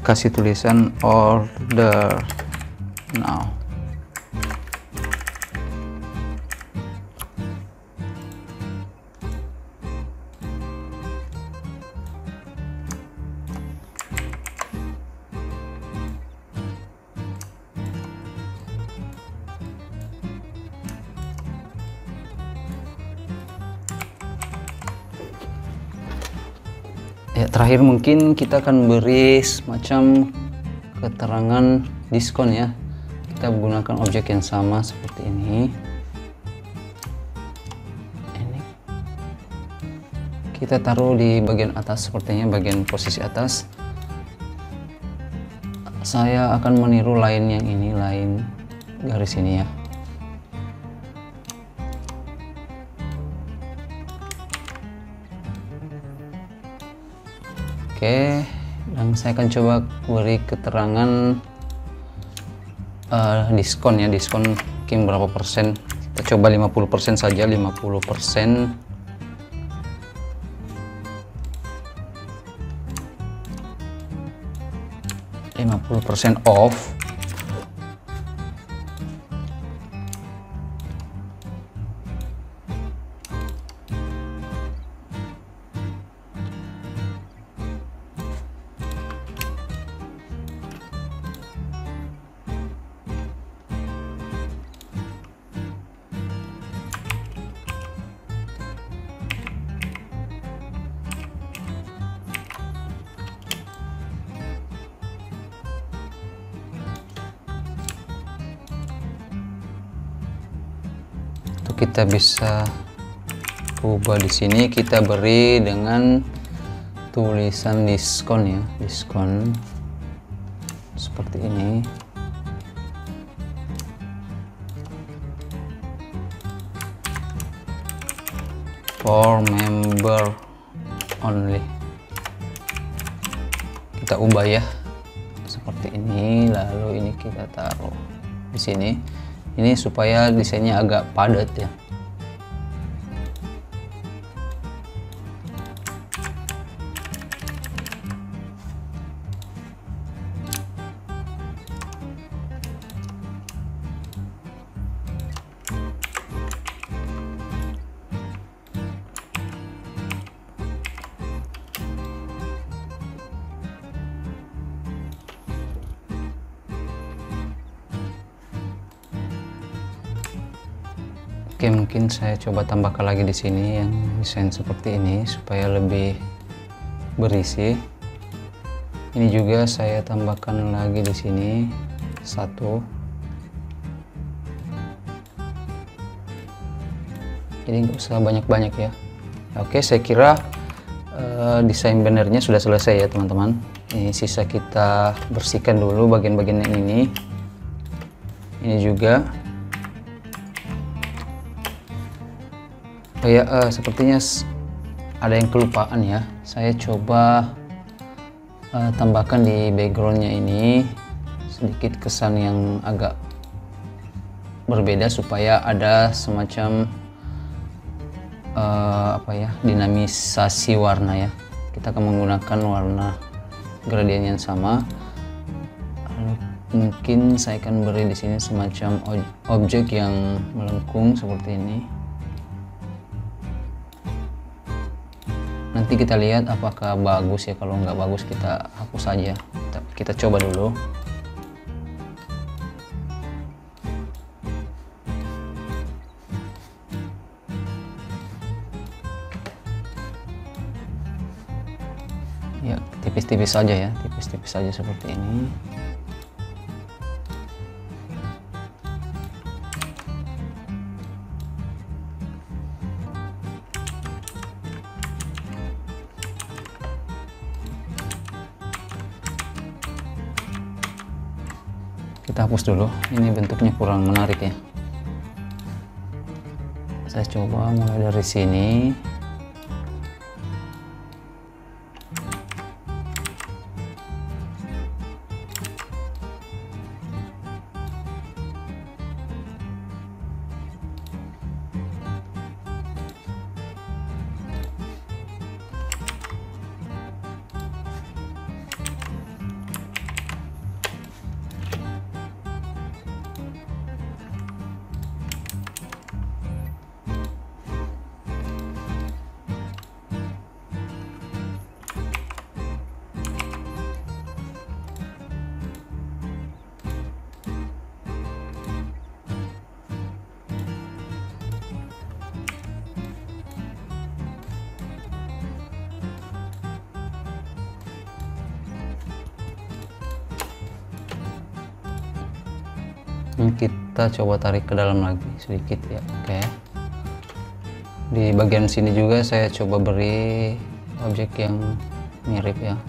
kasih tulisan order now. Ya, terakhir mungkin kita akan beri semacam keterangan diskon ya. Kita menggunakan objek yang sama seperti ini. Ini kita taruh di bagian atas, sepertinya bagian posisi atas. Saya akan meniru line yang ini, line garis ini ya. Oke, dan saya akan coba beri keterangan uh, diskon ya, diskon mungkin berapa persen. Kita coba lima puluh persen saja, lima puluh persen. lima puluh persen off. Kita bisa ubah di sini, kita beri dengan tulisan diskon ya, diskon seperti ini. For member only. Kita ubah ya seperti ini, lalu ini kita taruh di sini. Ini supaya desainnya agak padat ya. Oke, mungkin saya coba tambahkan lagi di sini yang desain seperti ini supaya lebih berisi. Ini juga saya tambahkan lagi di sini satu. Jadi nggak usah banyak-banyak ya. Oke, saya kira uh, desain bannernya sudah selesai ya teman-teman. Ini sisa kita bersihkan dulu bagian-bagian yang ini. Ini juga. Oh ya, uh, sepertinya ada yang kelupaan ya. Saya coba uh, tambahkan di backgroundnya ini sedikit kesan yang agak berbeda supaya ada semacam uh, apa ya, dinamisasi warna ya. Kita akan menggunakan warna gradien yang sama. Lalu mungkin saya akan beri di sini semacam objek yang melengkung seperti ini. Nanti kita lihat apakah bagus ya. Kalau nggak bagus kita hapus saja. Kita, kita coba dulu. Ya, tipis-tipis saja ya, tipis-tipis saja seperti ini. Kita hapus dulu, ini bentuknya kurang menarik ya. Saya coba mulai dari sini. Hmm, kita coba tarik ke dalam lagi sedikit ya. Oke. Di bagian sini juga saya coba beri objek yang mirip ya.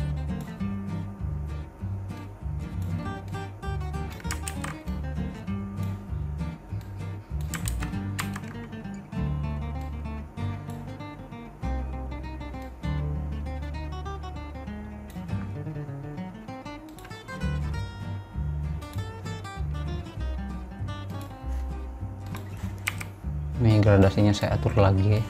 Ini gradasinya saya atur lagi.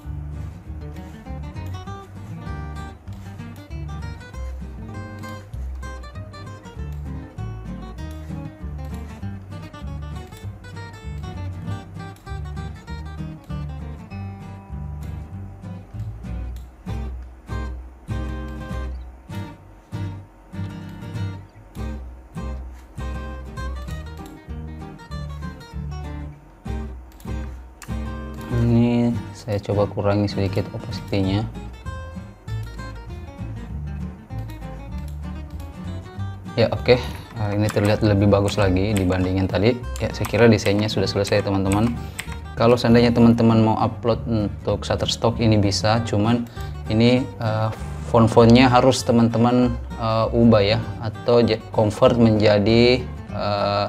Ini saya coba kurangi sedikit opacity-nya. Ya oke, okay. Nah, ini terlihat lebih bagus lagi dibandingin tadi. Ya saya kira desainnya sudah selesai teman-teman. Kalau seandainya teman-teman mau upload untuk Shutterstock ini bisa, cuman ini uh, font-fontnya harus teman-teman uh, ubah ya, atau convert menjadi uh,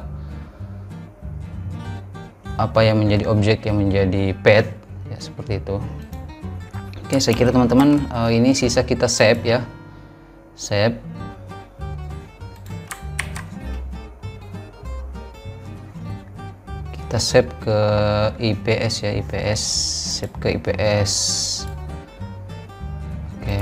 apa yang menjadi objek yang menjadi pet ya, seperti itu. Oke, saya kira teman-teman uh, ini sisa kita save ya, save. Kita save ke I P S ya, I P S, save ke I P S. Oke.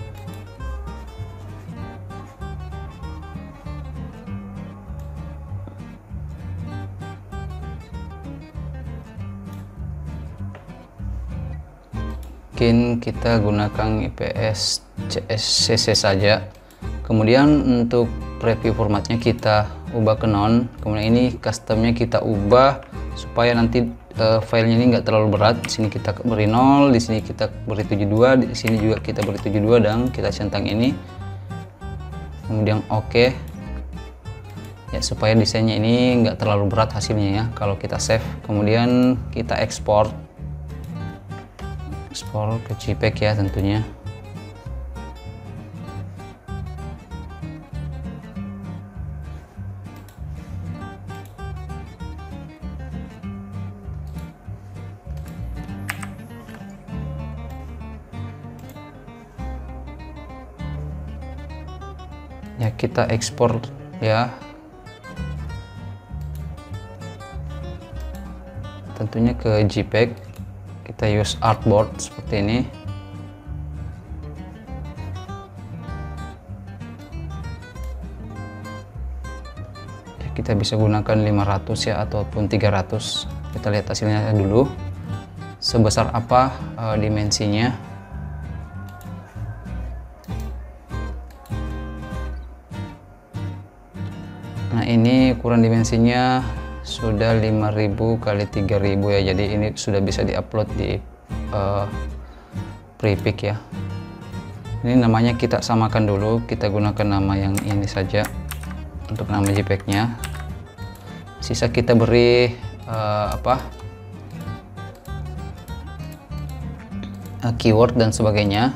Mungkin kita gunakan I P S C S C C saja. Kemudian untuk preview formatnya kita ubah ke non. Kemudian ini customnya kita ubah supaya nanti uh, filenya ini enggak terlalu berat. Di sini kita beri nol, di sini kita beri tujuh puluh dua, di sini juga kita beri tujuh puluh dua dan kita centang ini. Kemudian oke. Okay. Ya, supaya desainnya ini enggak terlalu berat hasilnya ya kalau kita save. Kemudian kita ekspor. Ekspor ke JPEG ya tentunya. Ya kita ekspor ya. Tentunya ke JPEG. Kita use artboard seperti ini. Ya, kita bisa gunakan lima ratus ya ataupun tiga ratus. Kita lihat hasilnya dulu. Sebesar apa uh, dimensinya. Nah, ini ukuran dimensinya sudah lima ribu kali tiga ribu ya, jadi ini sudah bisa diupload di uh, Prepic ya. Ini namanya kita samakan dulu, kita gunakan nama yang ini saja untuk nama JPEG-nya. Sisa kita beri uh, apa uh, keyword dan sebagainya.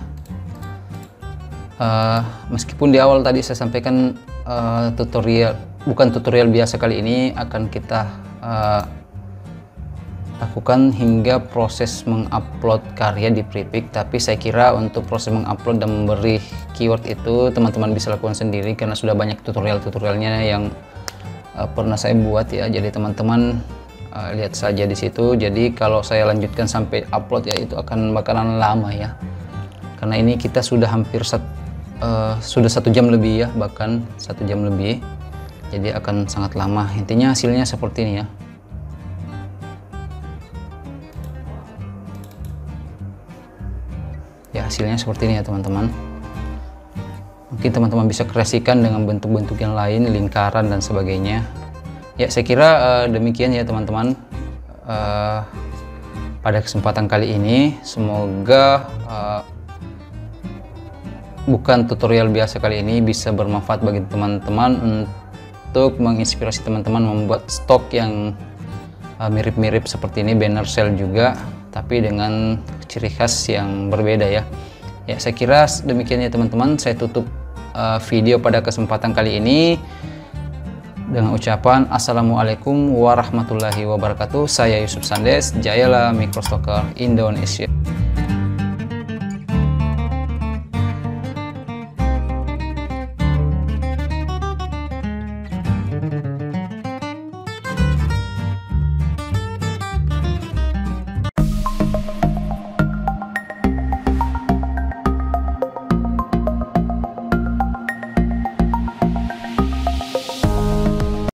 Uh, meskipun di awal tadi saya sampaikan uh, tutorial bukan tutorial biasa, kali ini akan kita uh, lakukan hingga proses mengupload karya di Prepic. Tapi saya kira untuk proses mengupload dan memberi keyword itu teman-teman bisa lakukan sendiri karena sudah banyak tutorial-tutorialnya yang uh, pernah saya buat ya. Jadi teman-teman uh, lihat saja di situ. Jadi kalau saya lanjutkan sampai upload ya itu akan bakalan lama ya. Karena ini kita sudah hampir sat, uh, sudah satu jam lebih ya, bahkan satu jam lebih. Jadi akan sangat lama. Intinya hasilnya seperti ini ya. Ya hasilnya seperti ini ya teman-teman. Mungkin teman-teman bisa kreasikan dengan bentuk-bentuk yang lain, lingkaran dan sebagainya. Ya saya kira uh, demikian ya teman-teman. Uh, pada kesempatan kali ini semoga uh, bukan tutorial biasa kali ini bisa bermanfaat bagi teman-teman untuk menginspirasi teman-teman membuat stok yang mirip-mirip uh, seperti ini, banner sale juga, tapi dengan ciri khas yang berbeda ya. Ya, saya kira demikian ya teman-teman. Saya tutup uh, video pada kesempatan kali ini dengan ucapan Assalamualaikum warahmatullahi wabarakatuh. Saya Yusuf Sandes, Jayala Microstocker Indonesia.